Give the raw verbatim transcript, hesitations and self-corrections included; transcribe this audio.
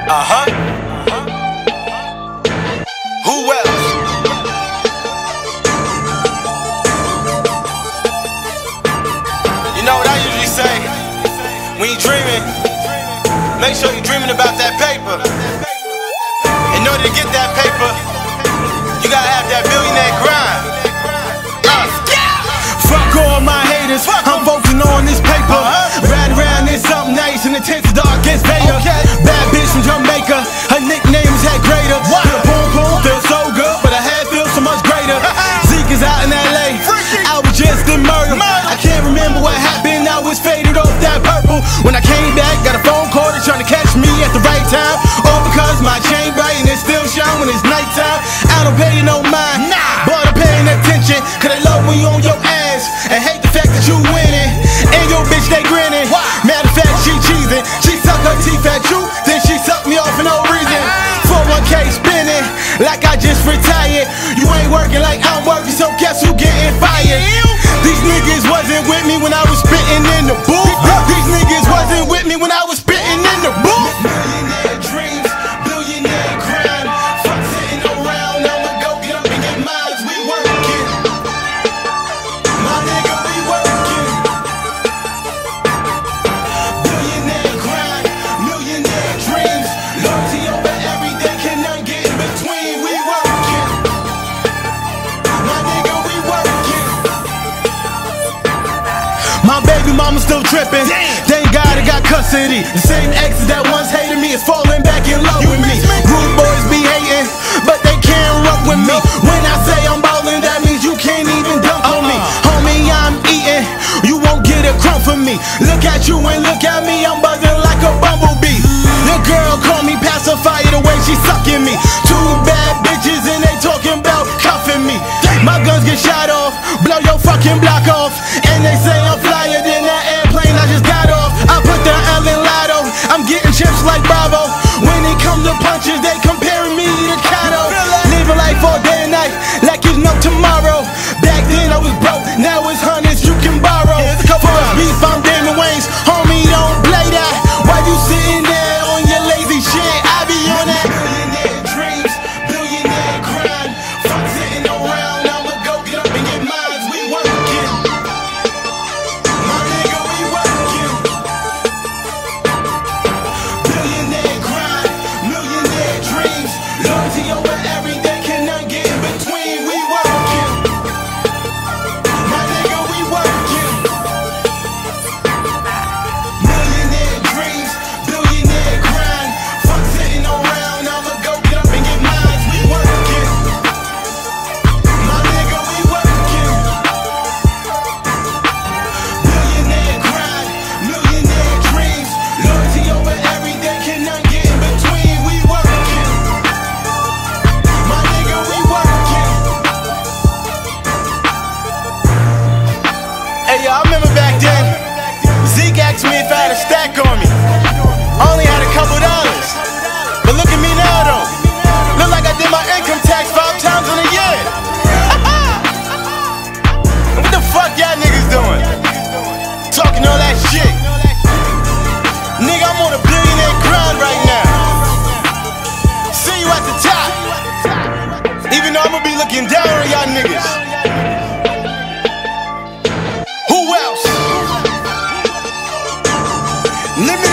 Uh-huh. Who else? You know what I usually say? When you're dreaming, make sure you're dreaming about that paper. In order to get that paper, you gotta have that billionaire grind. Uh. Fuck all my haters, I'm focusing on this paper. Ride around in something nice and intense, dark as Vader. Bad bitch from Jamaica, her nickname is Head Greater. The boom boom feels so good, but her head feels so much greater. Zeke is out in L A, I was just in murder. I can't remember what happened, I was faded off that purple. When I came back, got a phone call, they trying to catch me at the right time. All because my chain bright and it still shine when it's nighttime. I don't pay you no mind, but I'm paying attention, cause they love when you on your ass and hate the fact that you winning. And your bitch they grinning. Matter of fact, she cheesing. She suck her teeth at you, then she suck me off for no reason. four one K spinning like I just retired. You ain't working like I'm working, so guess who getting fired? These niggas wasn't with me when I was spitting in the booth. These niggas wasn't with me when I was spitting in the booth. Millionaire dreams, billionaire grind. Fuck sitting around, I'ma go get up and get mines. We working, my nigga, we working. Billionaire grind, millionaire dreams. Loyalty over everything, cannot get in between. We working, my nigga, we working. My baby mama still tripping. Thank God I got custody. The same exes that once hated me is falling back in love with me. Rude boys be hating, but they can't rock with me. When I say I'm ballin', that means you can't even dunk on me. Homie, I'm eating, you won't get a crumb from me. Look at you and look at me, I'm buzzing like a bumblebee. The girl call me pacifier the way she sucking me. Two bad bitches and they talking about cuffing me. My guns get shot off, blow your fucking block off. And they say I'm flyer than that airplane I just got off. I put the L in Lotto, I'm getting chips like Bravo. When it comes to punches, they comparing me to Kato. Living life all day and night, like there's no tomorrow. Back then I was broke, now it's hundreds you can borrow. For a beef, I'm Damon Wayans, homie, don't play that. Why you sitting there on your lazy shit? I be on that. Billionaire dreams, billionaire grind. Fuck sitting around, I'ma go get up and get mines. We working, my nigga, we working. Billionaire grind, millionaire dreams. Loyalty over everything, cannot get in between. We working, my nigga, we working. Millionaire dreams, billionaire grind. Fuck sitting around, I'ma go get up and get mines. We working, my nigga, we working. Billionaire grind, millionaire dreams. Loyalty over everything, cannot get in between. We working, my nigga, we working. Hey yo, I remember back then, Zeke asked me if I had a stack on me. I only had a couple dollars, but look at me now though. Look like I did my income tax five times in a year. What the fuck y'all niggas doing? Talking all that shit. Nigga, I'm on a billionaire grind right now. See you at the top. Even though I'ma be looking down on y'all niggas. Who else? Let me